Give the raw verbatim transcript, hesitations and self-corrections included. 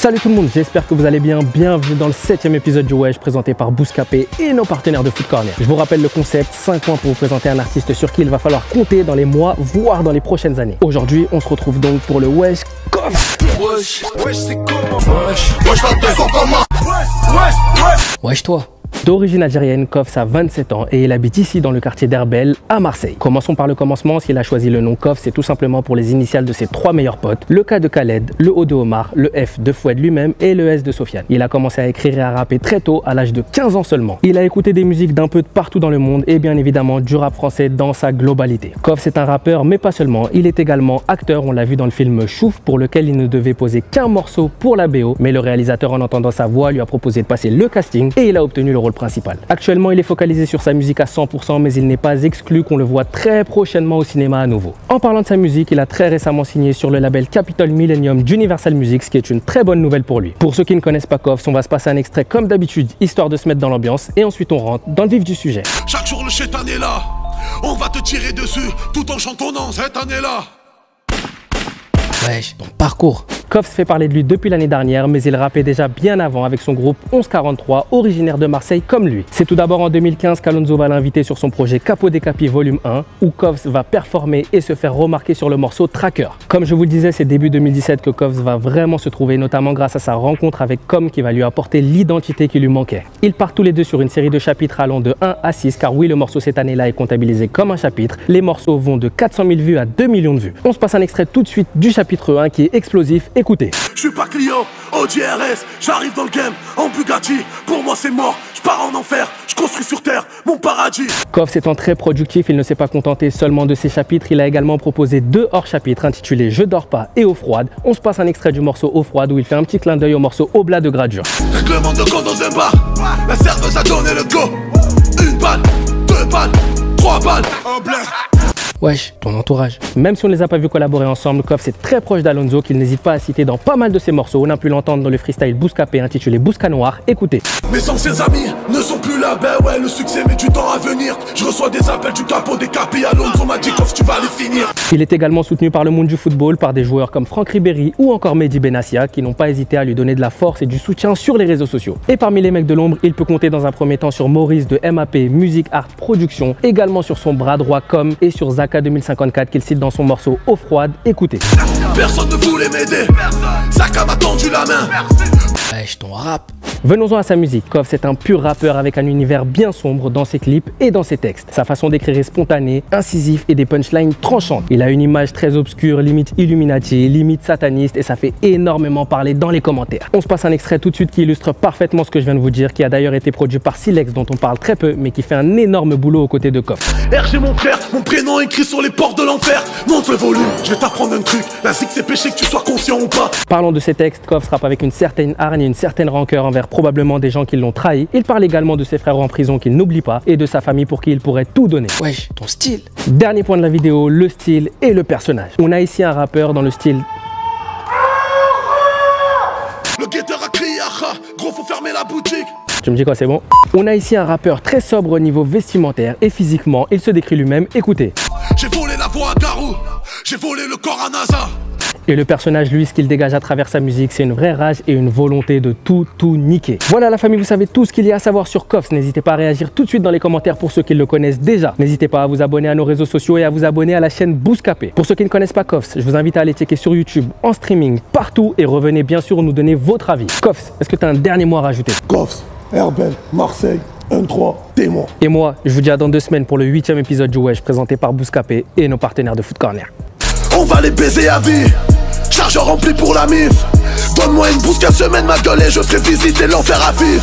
Salut tout le monde, j'espère que vous allez bien. Bienvenue dans le septième épisode du Wesh présenté par Bouscapé et nos partenaires de Foot Corner. Je vous rappelle le concept, cinq points pour vous présenter un artiste sur qui il va falloir compter dans les mois, voire dans les prochaines années. Aujourd'hui, on se retrouve donc pour le Wesh Coff. Wesh, wesh, c'est comment? Wesh, wesh, comment? Wesh, wesh, wesh. Wesh toi. D'origine algérienne, Koffs a vingt-sept ans et il habite ici dans le quartier d'Herbel à Marseille. Commençons par le commencement. S'il a choisi le nom Koffs, c'est tout simplement pour les initiales de ses trois meilleurs potes, le K de Khaled, le O de Omar, le F de Fouad lui-même et le S de Sofiane. Il a commencé à écrire et à rapper très tôt, à l'âge de quinze ans seulement. Il a écouté des musiques d'un peu de partout dans le monde et bien évidemment du rap français dans sa globalité. Koffs est un rappeur mais pas seulement, il est également acteur, on l'a vu dans le film Chouf pour lequel il ne devait poser qu'un morceau pour la B O, mais le réalisateur en entendant sa voix lui a proposé de passer le casting et il a obtenu le rôle principal. Actuellement, il est focalisé sur sa musique à cent pour cent, mais il n'est pas exclu qu'on le voit très prochainement au cinéma à nouveau. En parlant de sa musique, il a très récemment signé sur le label Capitol Millennium d'Universal Music, ce qui est une très bonne nouvelle pour lui. Pour ceux qui ne connaissent pas Koffs, on va se passer un extrait comme d'habitude, histoire de se mettre dans l'ambiance, et ensuite on rentre dans le vif du sujet. Chaque jour le chétan est là, on va te tirer dessus, tout en chantonnant cette année-là. Wesh, ton parcours. Koffs fait parler de lui depuis l'année dernière, mais il rappait déjà bien avant avec son groupe onze quarante-trois, originaire de Marseille comme lui. C'est tout d'abord en deux mille quinze qu'Alonso va l'inviter sur son projet Capo des Capis Volume un, où Koffs va performer et se faire remarquer sur le morceau Tracker. Comme je vous le disais, c'est début deux mille dix-sept que Koffs va vraiment se trouver, notamment grâce à sa rencontre avec Com qui va lui apporter l'identité qui lui manquait. Ils partent tous les deux sur une série de chapitres allant de un à six, car oui, le morceau cette année-là est comptabilisé comme un chapitre. Les morceaux vont de quatre cent mille vues à deux millions de vues. On se passe un extrait tout de suite du chapitre un qui est explosif. Écoutez. Je suis pas client, Audi R S, j'arrive dans le game en Bugatti. Pour moi c'est mort, je pars en enfer, je construis sur terre mon paradis. Koffs étant très productif, il ne s'est pas contenté seulement de ses chapitres, il a également proposé deux hors-chapitres intitulés Je dors pas et Eau froide. On se passe un extrait du morceau Eau froide où il fait un petit clin d'œil au morceau Oblat de Gradure. Règlement de compte dans un bar, la serveuse a donné le go. Une balle, deux balles, trois balles, un blé. Wesh, ton entourage. Même si on ne les a pas vus collaborer ensemble, Koffs est très proche d'Alonso qu'il n'hésite pas à citer dans pas mal de ses morceaux. On a pu l'entendre dans le freestyle Bouscapé intitulé Bousca Noir. Écoutez. Mes anciens amis ne sont plus là, ben ouais, le succès met du temps à venir. Je reçois des appels du Capo des Capis, Alonso m'a dit Koffs, tu vas les finir. Il est également soutenu par le monde du football, par des joueurs comme Franck Ribéry ou encore Mehdi Benassia qui n'ont pas hésité à lui donner de la force et du soutien sur les réseaux sociaux. Et parmi les mecs de l'ombre, il peut compter dans un premier temps sur Maurice de M A P Music Art Production, également sur son bras droit Com et sur Zaka deux mille cinquante-quatre qu'il cite dans son morceau Eau froide. Écoutez. Personne ne voulait m'aider, Zaka m'a tendu la main. Wesh, ton rap. Venons-en à sa musique. Koffs est un pur rappeur avec un univers bien sombre dans ses clips et dans ses textes. Sa façon d'écrire est spontanée, incisive et des punchlines tranchantes. Il a une image très obscure, limite Illuminati, limite sataniste et ça fait énormément parler dans les commentaires. On se passe un extrait tout de suite qui illustre parfaitement ce que je viens de vous dire, qui a d'ailleurs été produit par Silex dont on parle très peu mais qui fait un énorme boulot aux côtés de Koffs. R G mon frère, mon prénom écrit sur les portes de l'enfer. Monte le volume, je vais t'apprendre un truc. La zik c'est péché que tu sois conscient ou pas. Parlons de ses textes, Koffs rappe avec une certaine hargne et une certaine rancœur envers probablement des gens qui l'ont trahi. Il parle également de ses frères en prison qu'il n'oublie pas et de sa famille pour qui il pourrait tout donner. Wesh, ton style. Dernier point de la vidéo, le style et le personnage. On a ici un rappeur dans le style. Le guetteur a crié ah, gros faut fermer la boutique. Tu me dis quoi, c'est bon? On a ici un rappeur très sobre au niveau vestimentaire et physiquement, il se décrit lui-même. Écoutez. J'ai volé la voix à Garou, j'ai volé le corps à NASA. Et le personnage, lui, ce qu'il dégage à travers sa musique, c'est une vraie rage et une volonté de tout, tout niquer. Voilà la famille, vous savez tout ce qu'il y a à savoir sur Koffs. N'hésitez pas à réagir tout de suite dans les commentaires pour ceux qui le connaissent déjà. N'hésitez pas à vous abonner à nos réseaux sociaux et à vous abonner à la chaîne Bouscapé. Pour ceux qui ne connaissent pas Koffs, je vous invite à aller checker sur YouTube, en streaming, partout et revenez bien sûr nous donner votre avis. Koffs, est-ce que tu as un dernier mot à rajouter? Koffs, Herbel, Marseille, un trois, témoin. Et moi, je vous dis à dans deux semaines pour le huitième épisode du Wesh présenté par Bouscapé et nos partenaires de Foot Corner. On va les baiser à vie. Chargeur rempli pour la mif. Donne-moi une bouscade semaine ma gueule et je ferai visiter l'enfer à vivre.